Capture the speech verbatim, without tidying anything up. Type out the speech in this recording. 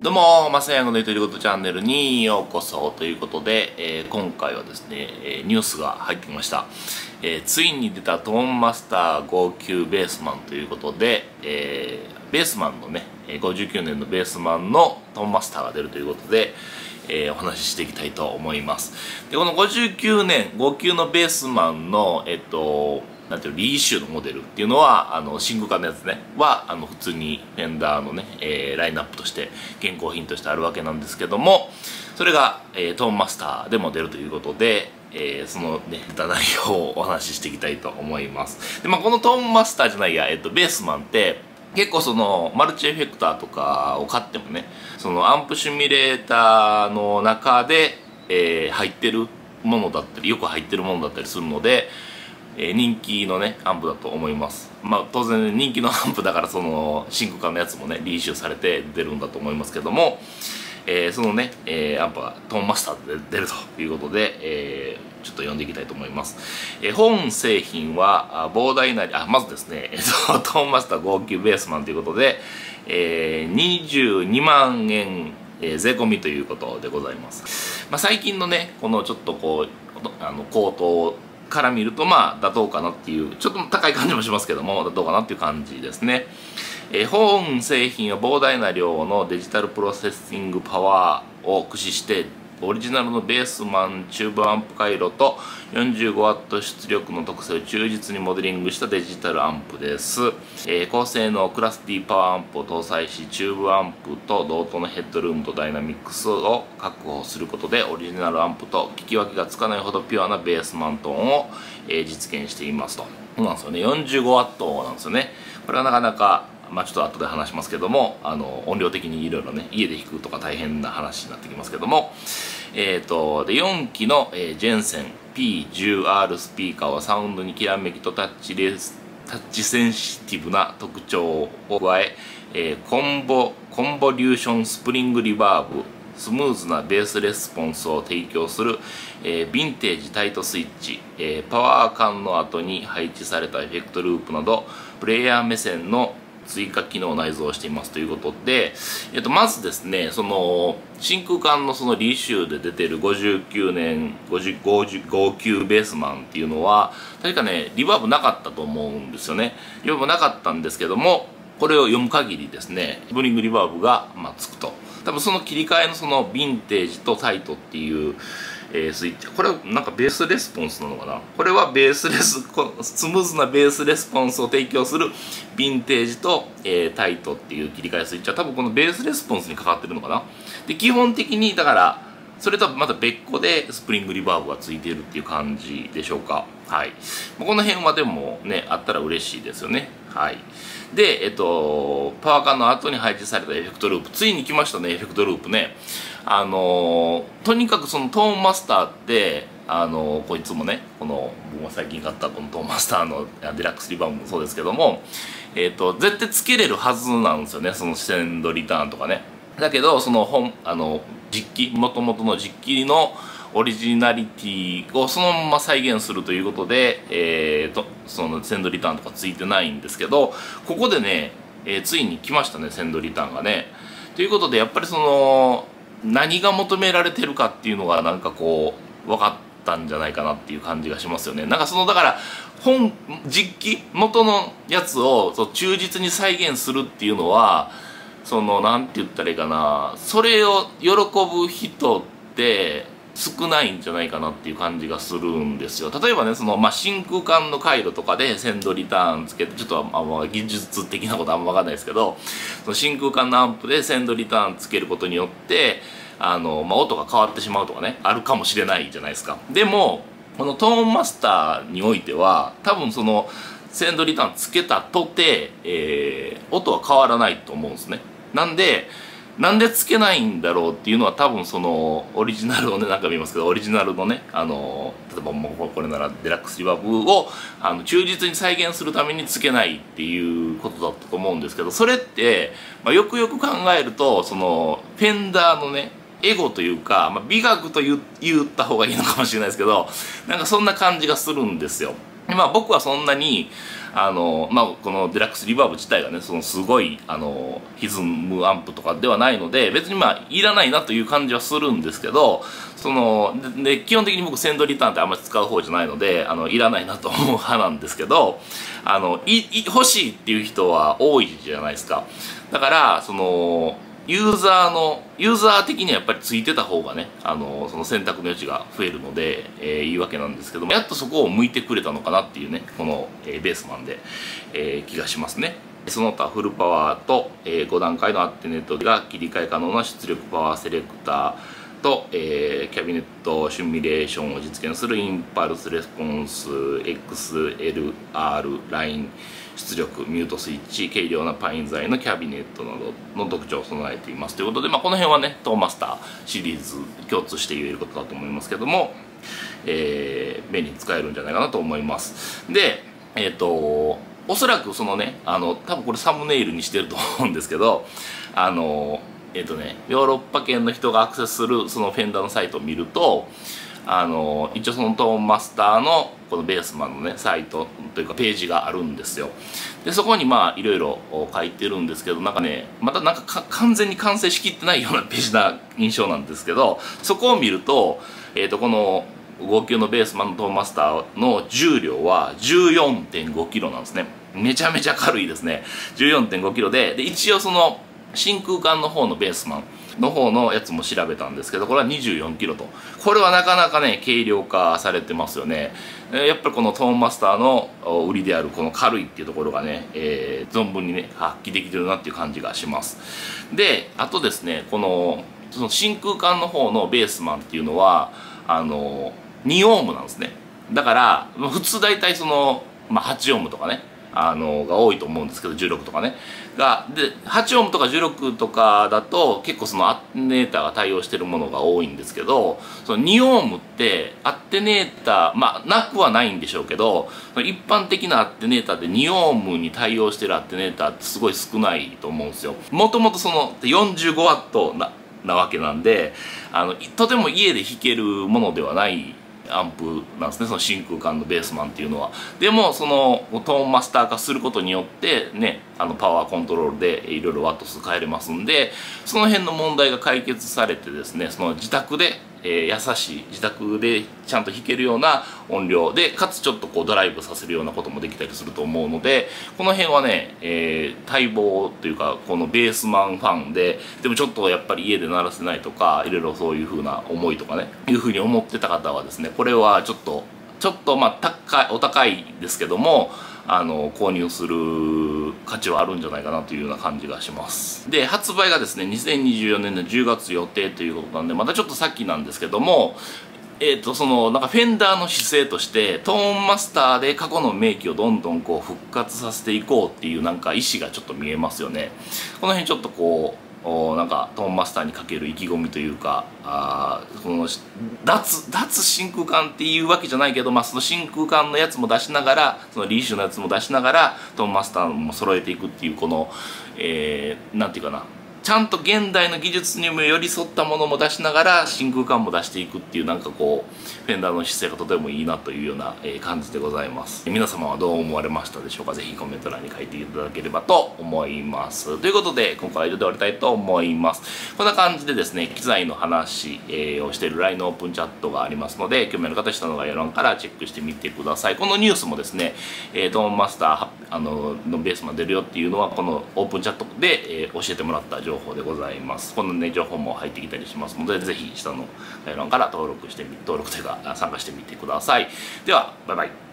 どうも、まさやんの言うということチャンネルにようこそということで、えー今回はですね、えーニュースが入ってきました。えーついに出たトーンマスターごじゅうきゅうベースマンということで、えーベースマンのね、えーごじゅうきゅうねんのベースマンのトーンマスターが出るということで、えーお話ししていきたいと思います。で、このごじゅうきゅうねん、ごきゅうのベースマンの、えっと、なんていうのリーシューのモデルっていうのは、あの、真空管のやつね、は、あの、普通にフェンダーのね、えーラインナップとして、現行品としてあるわけなんですけども、それが、えートーンマスターでも出るということで、えーそのね、出た内容をお話ししていきたいと思います。で、まあ、このトーンマスターじゃないや、えっと、ベースマンって、結構そのマルチエフェクターとかを買ってもね、そのアンプシミュレーターの中で、えー入ってるものだったり、よく入ってるものだったりするので、えー人気のね、アンプだと思います。まあ当然人気のアンプだからその真空管のやつもね、リーシューされて出るんだと思いますけども、えーそのね、えーアンプはトーンマスターで出るということで、えーちょっと読んでいきたいと思います。えー本製品はあ膨大なり、あ、まずですね、えっと、トーンマスターごじゅうきゅうベースマンということで、えーにじゅうにまんえん、えー税込みということでございます。まあ、最近のね、このちょっとこう、あの高騰から見るとまあ妥当かなっていう、ちょっと高い感じもしますけども、妥当かなっていう感じですね。えー本製品は膨大な量のデジタルプロセッシングパワーを駆使してオリジナルのベースマンチューブアンプ回路と よんじゅうごワット 出力の特性を忠実にモデリングしたデジタルアンプです。えー高性能クラス D パワーアンプを搭載し、チューブアンプと同等のヘッドルームとダイナミックスを確保することでオリジナルアンプと聞き分けがつかないほどピュアなベースマントーンを、えー実現していますと。そうなんですよね。よんじゅうごワット なんですよね。これはなかなかまあちょっと後で話しますけども、あの音量的にいろいろね、家で弾くとか大変な話になってきますけども、えーと、でよんきの、えージェンセン ピーじゅうアール スピーカーはサウンドにきらめきとタッチレスタッチセンシティブな特徴を加ええーコンボコンボリューションスプリングリバーブ、スムーズなベースレスポンスを提供する、えー、ヴィンテージタイトスイッチ、えーパワー管の後に配置されたエフェクトループなどプレイヤー目線の追加機能を内蔵していますということで、えっと、まずですね、その真空管のそのリーシューで出てるごじゅうきゅうねんごじゅうごじゅうごきゅうベースマンっていうのは確かねリバーブなかったと思うんですよね。リバーブなかったんですけども、これを読む限りですね、ブリングリバーブが、まあ、つくと。多分その切り替えのそのヴィンテージとタイトっていう、えースイッチ、これはなんかベースレスポンスなのかな。これはベースレスこスムーズなベースレスポンスを提供するヴィンテージと、えータイトっていう切り替えスイッチは多分このベースレスポンスにかかってるのかな。で基本的にだからそれとはまた別個でスプリングリバーブがついているっていう感じでしょうか。はい。この辺はでもね、あったら嬉しいですよね。はい。で、えっと、パワー管の後に配置されたエフェクトループ。ついに来ましたね、エフェクトループね。あのーとにかくそのトーンマスターって、あのーこいつもね、この、僕が最近買ったこのトーンマスターのデラックスリバーブもそうですけども、えっと、絶対つけれるはずなんですよね、そのセンドリターンとかね。だけど、その本、あの、実機、もともとの実機のオリジナリティをそのまま再現するということで、えーと、そのセンドリターンとかついてないんですけど、ここでね、えーついに来ましたね、センドリターンがね。ということで、やっぱりその、何が求められてるかっていうのがなんかこう、分かったんじゃないかなっていう感じがしますよね。なんかその、だから、本、実機、元のやつをそう忠実に再現するっていうのは、そのなんて言ったらいいかな、それを喜ぶ人って少ないんじゃないかなっていう感じがするんですよ。例えばね、その、まあ、真空管の回路とかでセンドリターンつけて、ちょっとあんま技術的なことあんま分かんないですけど、その真空管のアンプでセンドリターンつけることによってあの、まあ、音が変わってしまうとかね、あるかもしれないじゃないですか。でもこのトーンマスターにおいては多分そのセンドリターンつけたとて、えー音は変わらないと思うんですね。なんでなんでつけないんだろうっていうのは多分そのオリジナルをね、なんか見ますけどオリジナルのね、あの例えばもうこれならデラックスリバーブをあの忠実に再現するためにつけないっていうことだったと思うんですけど、それって、まあ、よくよく考えるとそのフェンダーのねエゴというか、まあ、美学と言言った方がいいのかもしれないですけど、なんかそんな感じがするんですよ。まあ僕はそんなにあのまあこのデラックスリバーブ自体がねそのすごいあの歪むアンプとかではないので別にまあいらないなという感じはするんですけど、そのでで基本的に僕センドリターンってあんまり使う方じゃないのであのいらないなと思う派なんですけど、あのいい欲しいっていう人は多いじゃないですか。だからそのユーザーのユーザー的にはやっぱりついてた方がねあのその選択の余地が増えるので、えー、いいわけなんですけども、やっとそこを向いてくれたのかなっていうねこの、えー、ベースマンで、えー、気がしますね。その他フルパワーと、えー、ご段階のアッテネットが切り替え可能な出力パワーセレクターと、えー、キャビネットシミュレーションを実現するインパルスレスポンス エックスエルアール ライン出力ミュートスイッチ軽量なパイン材のキャビネットなどの特徴を備えていますということで、まあ、この辺はねトーマスターシリーズ共通して言えることだと思いますけども、えー、便利に使えるんじゃないかなと思います。でえっ、ー、とおそらくそのねあの多分これサムネイルにしてると思うんですけど、あのえっ、ー、とねヨーロッパ圏の人がアクセスするそのフェンダーのサイトを見ると、あの一応そのトーンマスターのこのベースマンのねサイトというかページがあるんですよ。でそこにまあいろいろ書いてるんですけど、なんかねまたなんかか完全に完成しきってないようなページな印象なんですけど、そこを見ると、えー、とこのご級のベースマンのトーンマスターの重量は じゅうよんてんごキロなんですね。めちゃめちゃ軽いですね。 じゅうよんてんごキロで、で一応その真空管の方のベースマンの方のやつも調べたんですけど、これはにじゅうよんキロと、これはなかなかね軽量化されてますよね。やっぱりこのトーンマスターの売りであるこの軽いっていうところがね、えー、存分にね発揮できてるなっていう感じがします。であとですね、このその真空管の方のベースマンっていうのはあのにオームなんですね。だから普通大体その、まあ、はちオームとかねあのが多いと思うんですけど、じゅうろくとかねがではちオームとかじゅうろくとかだと結構そのアッテネーターが対応してるものが多いんですけど、そのにオームってアッテネーターまあなくはないんでしょうけど、一般的なアッテネーターでにオームに対応してるアッテネーターってすごい少ないと思うんですよ。もともとそのよんじゅうごワットななわけなんで、あのとても家で弾けるものではないアンプなんですね、その真空管のベースマンっていうのは。でもそのトーンマスター化することによってねあのパワーコントロールでいろいろワット数変えれますんで、その辺の問題が解決されてですね、その自宅で、えー、優しい自宅でちゃんと弾けるような音量でかつちょっとこうドライブさせるようなこともできたりすると思うので、この辺はね、えー、待望というかこのベースマンファンででもちょっとやっぱり家で鳴らせないとかいろいろそういう風な思いとかねいう風に思ってた方はですね、これはちょっとちょっとまあ高いお高いですけどもあの購入する価値はあるんじゃないかなというような感じがします。で発売がですねにせんにじゅうよねんのじゅうがつ予定ということなんでまたちょっと先なんですけども、えーとそのなんかフェンダーの姿勢としてトーンマスターで過去の名機をどんどんこう復活させていこうっていうなんか意思がちょっと見えますよね。この辺ちょっとこうおなんかトーンマスターにかける意気込みというか、あその脱脱真空管っていうわけじゃないけど、まあ、その真空管のやつも出しながらそのリーシュのやつも出しながらトーンマスターも揃えていくっていうこの、えー、なんていうかなちゃんと現代の技術にも寄り添ったものも出しながら真空管も出していくっていうなんかこうフェンダーの姿勢がとてもいいなというような感じでございます。皆様はどう思われましたでしょうか。ぜひコメント欄に書いていただければと思います。ということで今回は以上で終わりたいと思います。こんな感じでですね機材の話をしている ライン のオープンチャットがありますので興味ある方は下の概要欄からチェックしてみてください。このニュースもですねトーンマスターあののベースまで出るよっていうのはこのオープンチャットで教えてもらった情報でございます。このね情報も入ってきたりしますのでぜひ下の概要欄から登録してみ登録というか参加してみてください。ではバイバイ。